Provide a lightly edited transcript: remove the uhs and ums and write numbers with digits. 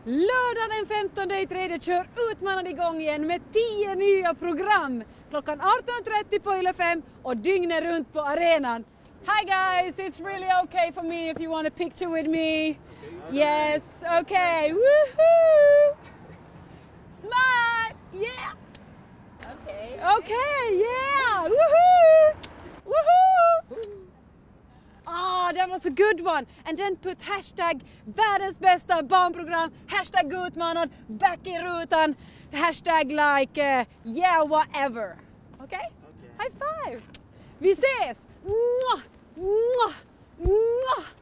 Lördag den 15/3 kör Utmanad igång igen med 10 nya program. Klockan 18:30 på Yle 5 och dygnet runt på arenan. Hi guys, it's really okay for me if you want a picture with me. Yes, okay. Woohoo! Smile! Yeah! Okay, yeah! Woohoo! Woohoo! Ah, that was a good one. And then put hashtag världens bästa barnprogram, hashtag Utmanad, back i rutan, hashtag like yeah whatever. Okay? High five! Vi ses! Mwah! Mwah! Mwah!